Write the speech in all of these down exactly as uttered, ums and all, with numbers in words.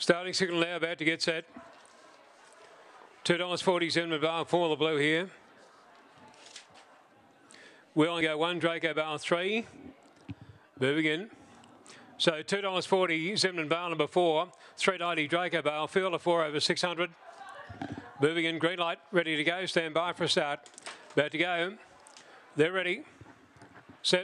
Starting signal now, about to get set. two dollars forty Zinman Bar for the blue here. We'll only go one, Draco Bar three. Moving in. So two dollars forty Zinman Bar number four. three ninety Draco Bar. Fielder four over six hundred. Moving in, green light, ready to go. Stand by for a start. About to go. They're ready. Set.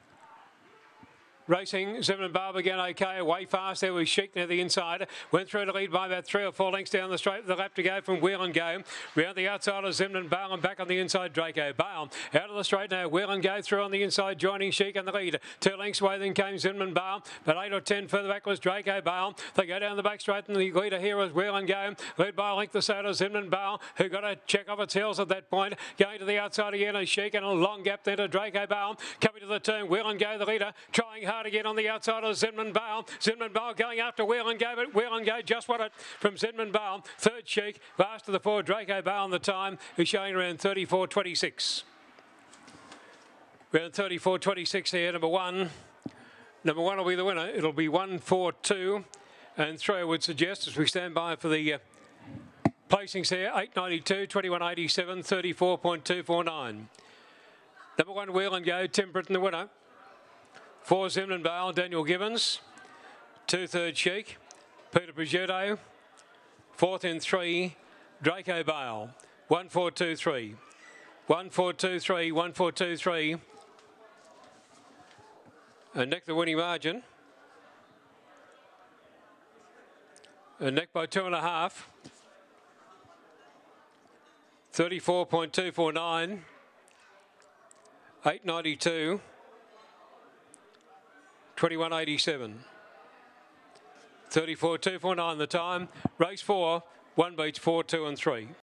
Racing, Zinman Bar again okay, way fast there was Chic near the inside. Went through to lead by about three or four lengths down the straight with the lap to go from Wheel and Go. Round the outside of Zinman Bar and back on the inside Draco Bale. Out of the straight now, Wheel and Go through on the inside, joining Chic in the lead. Two lengths away then came Zinman Bar, but eight or ten further back was Draco Bale. They go down the back straight and the leader here was Wheel and Go. Led by a length or so to Zinman Bar, who got a check off its heels at that point. Going to the outside again is Chic and a long gap there to Draco Bale. Coming to the turn, Wheel and Go the leader, trying hard again on the outside of Zinman Bar. Zinman Bar going after Wheel and Go, but Wheel and Go just won it from Zinman Bar. Third Chic, last of the four, Draco Bar on the time, who's showing around thirty-four twenty-six. Around thirty-four twenty-six here, number one. Number one will be the winner. It'll be one, four, two, and three, I would suggest, as we stand by for the uh, placings here. eight ninety-two, twenty-one eighty-seven, thirty-four point two four nine. Number one, Wheel and Go, Tim Britton the winner. Four, Zinman Bar, Daniel Gibbons. Two, third Chic, Peter Prosciutto. Fourth in three, Draco Bale. One, four, two, three. One, four, two, three. One, four, two, three. And Nick the winning margin. And Nick by two and a half. thirty-four point two four nine. eight ninety-two. twenty-one eighty-seven. thirty-four two four nine the time. Race four, one beats four, two and three.